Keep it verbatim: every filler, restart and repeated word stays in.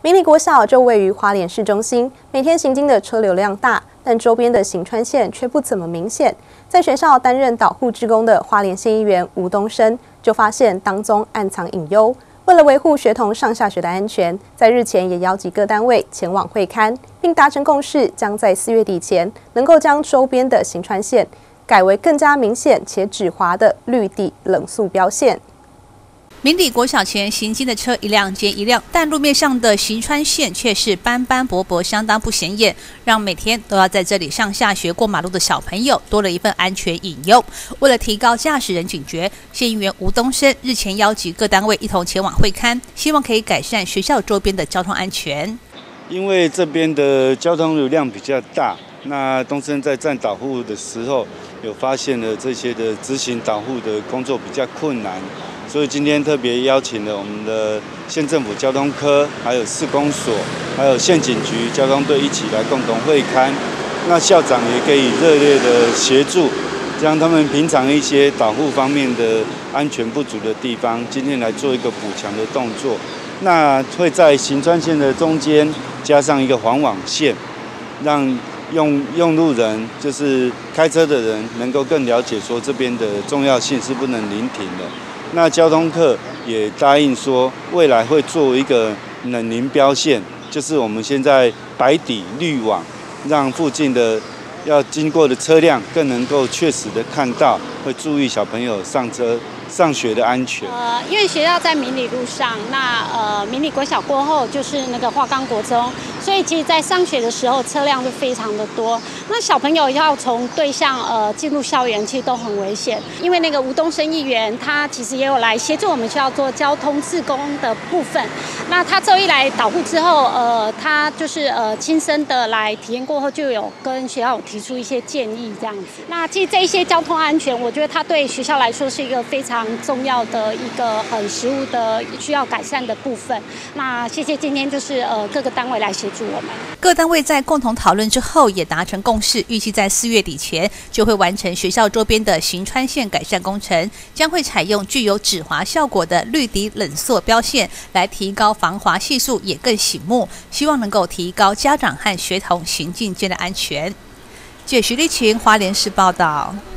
明理国小就位于花莲市中心，每天行经的车流量大，但周边的行川线却不怎么明显。在学校担任导护志工的花莲县议员吴东升就发现当中暗藏隐忧。为了维护学童上下学的安全，在日前也邀集各单位前往会勘，并达成共识，将在四月底前能够将周边的行川线改为更加明显且止滑的绿底冷速标线。 明理国小前行经的车一辆接一辆，但路面上的行川线却是斑斑驳驳，相当不显眼，让每天都要在这里上下学过马路的小朋友多了一份安全隐忧。为了提高驾驶人警觉，县议员吴东升日前邀集各单位一同前往会勘，希望可以改善学校周边的交通安全。 因为这边的交通流量比较大，那东升在站导护的时候，有发现了这些的执行导护的工作比较困难。所以今天特别邀请了我们的县政府交通科、还有市公所、还有县警局交通队一起来共同会勘。那校长也可以热烈的协助，将他们平常一些导护方面的安全不足的地方，今天来做一个补强的动作。那会在行川线的中间加上一个环网线，让用用路人，就是开车的人，能够更了解说这边的重要性是不能临停的。那交通课也答应说，未来会做一个冷凝标线，就是我们现在白底绿网，让附近的要经过的车辆更能够确实的看到，会注意小朋友上车上学的安全。 呃，因为学校在明理路上，那呃明理国小过后就是那个华冈国中，所以其实在上学的时候车辆就非常的多。那小朋友要从对向呃进入校园，其实都很危险。因为那个吴东升议员他其实也有来协助我们学校做交通志工的部分。那他周一来导护之后，呃，他就是呃亲身的来体验过后，就有跟学校有提出一些建议这样子。那其实这一些交通安全，我觉得他对学校来说是一个非常重要的一个很实务的需要改善的部分。那谢谢今天就是呃各个单位来协助我们。 各单位在共同讨论之后，也达成共识，预计在四月底前就会完成学校周边的行川线改善工程，将会采用具有止滑效果的绿底冷缩标线，来提高防滑系数，也更醒目，希望能够提高家长和学童行进间的安全。记者徐丽琴，花莲市报道。